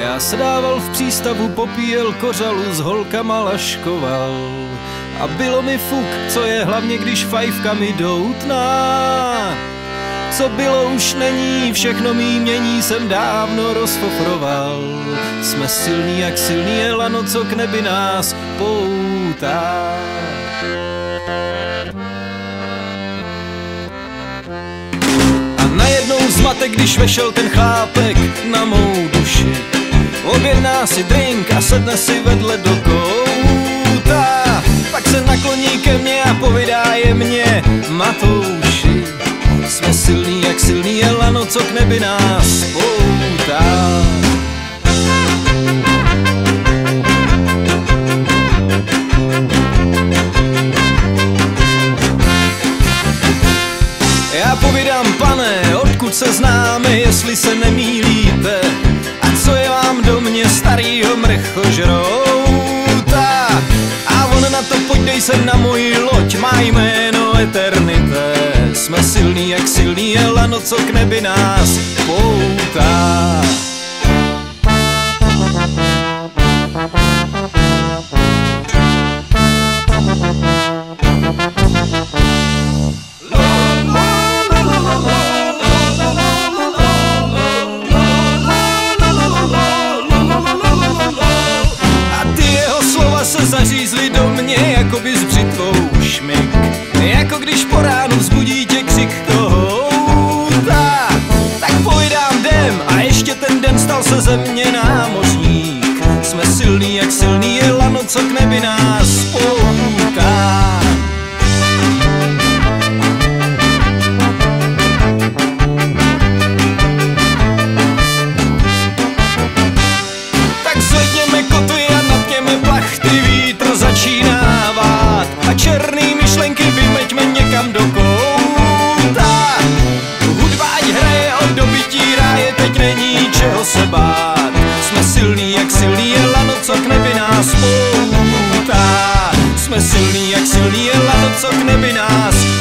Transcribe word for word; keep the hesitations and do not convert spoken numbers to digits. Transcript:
Já se dával v přístavu, popíjel kořalu, s holkama laškoval. A bylo mi fuk, co je hlavně, když fajfka mi doutná. Co bylo už není, všechno mý mění jsem dávno rozfofroval. Jsme silní jak silný jelano, co k nebi nás poutá. A najednou zmatek, když vešel ten chlápek na mou duši. Objedná si drink a sedne si vedle do kouta. Pak se nakloní ke mně a povídá jemně: Matouši, jsme silný jak silný jelano, co k nebi nás poutá. Já povídám: pane, odkud se známe, jestli se nemýlíte? A co je vám do mě, starýho mrchožrouta? A on na to: pojď, dej se na moji loď, má jméno Eternité. Jsme silný jak silný jelano, co k nebi nás poutá. Se zařízli do mě, jako by s břitvou šmik. Jako když po ránu vzbudí tě křik kohouta. Tak povídám: jdem, a ještě ten den stal se ze mě námořník. Jsme silný jak silný jelano, co k nebi nás poutá. Tak zvedněme kotvy a napněme plachty, vítr začíná vát. A černý myšlenky vymeďme někam do kouta. Hudba ať hraje od dobytí ráje, teď není čeho se bát. Jsme silný jak silný jelano, co k nebi nás poutá. Jsme silný jak silný jelano, co k nebi nás